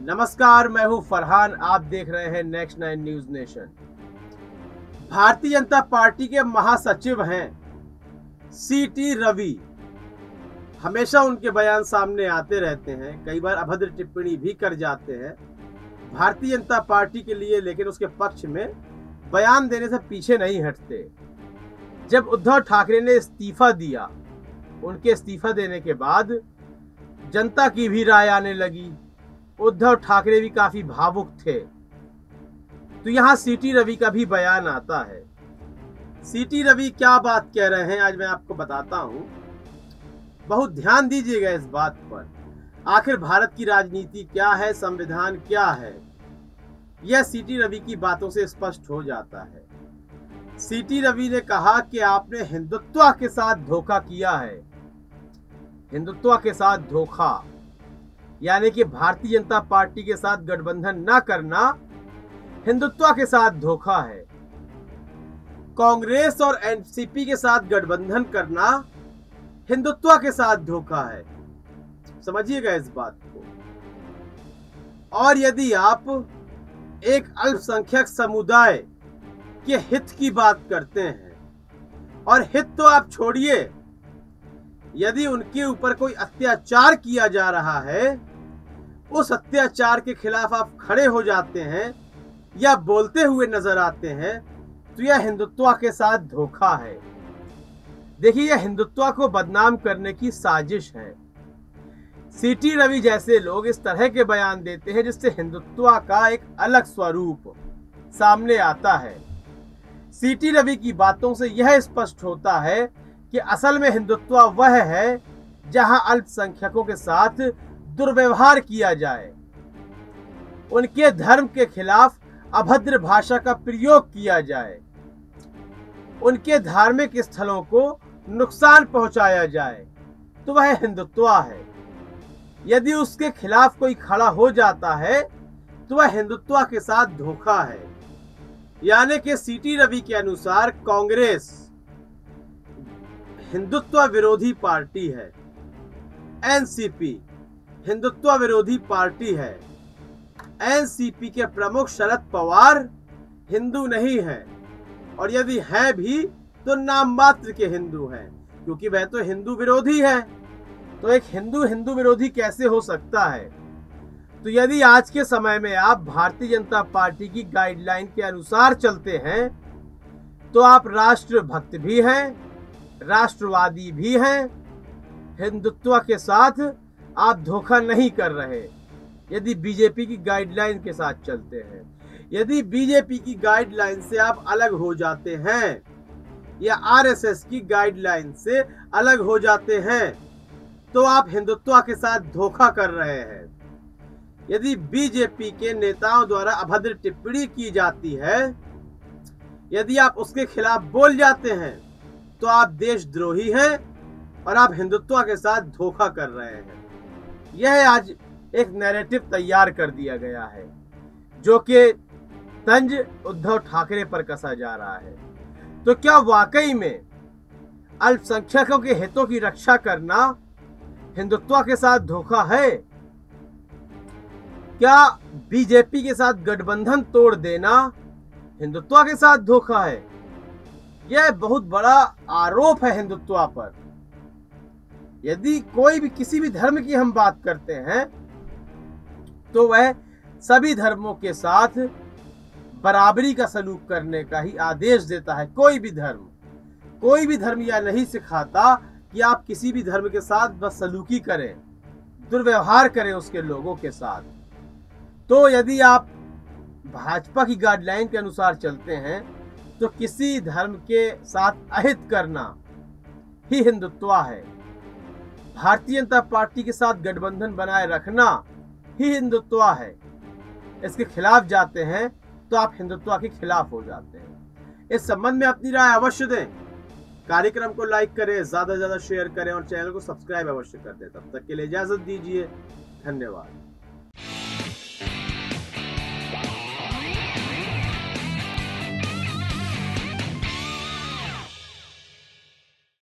नमस्कार, मैं हूं फरहान। आप देख रहे हैं next 9 news nation. Bharatiya Janata party के महासचिव हैं सीटी रवि। हमेशा उनके बयान सामने आते रहते हैं, कई बार अभद्र टिप्पणी भी कर जाते हैं भारतीय जनता पार्टी के लिए, लेकिन उसके पक्ष में बयान देने से पीछे नहीं हटते। जब उद्धव ठाकरे ने इस्तीफा दिया, उनके इस्तीफा देने के बाद जनता की भी राय आने लगी। उद्धव ठाकरे भी काफी भावुक थे, तो यहां सीटी रवि का भी बयान आता है। सीटी रवि क्या बात कह रहे हैं आज मैं आपको बताता हूं। बहुत ध्यान दीजिएगा इस बात पर। आखिर भारत की राजनीति क्या है, संविधान क्या है, यह सीटी रवि की बातों से स्पष्ट हो जाता है। सीटी रवि ने कहा कि आपने हिंदुत्व के साथ धोखा किया है। हिंदुत्व के साथ धोखा यानी कि भारतीय जनता पार्टी के साथ गठबंधन न करना हिंदुत्व के साथ धोखा है। कांग्रेस और एनसीपी के साथ गठबंधन करना हिंदुत्व के साथ धोखा है। समझिएगा इस बात को। और यदि आप एक अल्पसंख्यक समुदाय के हित की बात करते हैं, और हित तो आप छोड़िए, यदि उनके ऊपर कोई अत्याचार किया जा रहा है, उस अत्याचार के खिलाफ आप खड़े हो जाते हैं या बोलते हुए नजर आते हैं, तो यह हिंदुत्व के साथ धोखा है। देखिए, यह हिंदुत्व को बदनाम करने की साजिश है। सीटी रवि जैसे लोग इस तरह के बयान देते हैं जिससे हिंदुत्व का एक अलग स्वरूप सामने आता है। सीटी रवि की बातों से यह स्पष्ट होता है कि असल में हिंदुत्व वह है जहां अल्पसंख्यकों के साथ दुर्व्यवहार किया जाए, उनके धर्म के खिलाफ अभद्र भाषा का प्रयोग किया जाए, उनके धार्मिक स्थलों को नुकसान पहुंचाया जाए, तो वह हिंदुत्व है। यदि उसके खिलाफ कोई खड़ा हो जाता है तो वह हिंदुत्व के साथ धोखा है। यानी कि सीटी रवि के अनुसार कांग्रेस हिंदुत्व विरोधी पार्टी है, एनसीपी हिंदुत्व विरोधी पार्टी है। एनसीपी के प्रमुख शरद पवार हिंदू नहीं हैं, और यदि हैं भी तो नाम मात्र के हिंदू हैं, क्योंकि वह तो हिंदू विरोधी है। तो एक हिंदू विरोधी कैसे हो सकता है? तो यदि आज के समय में आप भारतीय जनता पार्टी की गाइडलाइन के अनुसार चलते हैं, तो आप राष्ट्रभक्त भी हैं, राष्ट्रवादी भी हैं। हिंदुत्व के साथ आप धोखा नहीं कर रहे यदि बीजेपी की गाइडलाइन के साथ चलते हैं। यदि बीजेपी की गाइडलाइन से आप अलग हो जाते हैं या आरएसएस की गाइडलाइन से अलग हो जाते हैं, तो आप हिंदुत्व के साथ धोखा कर रहे हैं। यदि बीजेपी के नेताओं द्वारा अभद्र टिप्पणी की जाती है, यदि आप उसके खिलाफ बोल जाते हैं, तो आप देशद्रोही हैं और आप हिंदुत्व के साथ धोखा कर रहे हैं। यह आज एक नैरेटिव तैयार कर दिया गया है जो कि तंज उद्धव ठाकरे पर कसा जा रहा है। तो क्या वाकई में अल्पसंख्यकों के हितों की रक्षा करना हिंदुत्व के साथ धोखा है? क्या बीजेपी के साथ गठबंधन तोड़ देना हिंदुत्व के साथ धोखा है? यह बहुत बड़ा आरोप है हिंदुत्व पर। यदि कोई भी किसी भी धर्म की हम बात करते हैं, तो वह सभी धर्मों के साथ बराबरी का सलूक करने का ही आदेश देता है। कोई भी धर्म यह नहीं सिखाता कि आप किसी भी धर्म के साथ बस सलूकी करें, दुर्व्यवहार करें उसके लोगों के साथ। तो यदि आप भाजपा की गाइडलाइन के अनुसार चलते हैं, तो किसी धर्म के साथ अहित करना ही हिंदुत्व है। भारतीय जनता पार्टी के साथ गठबंधन बनाए रखना ही हिंदुत्व है। इसके खिलाफ जाते हैं तो आप हिंदुत्व के खिलाफ हो जाते हैं। इस संबंध में अपनी राय अवश्य दें। कार्यक्रम को लाइक करें, ज्यादा से ज्यादा शेयर करें और चैनल को सब्सक्राइब अवश्य कर दें। तब तक के लिए इजाजत दीजिए। धन्यवाद।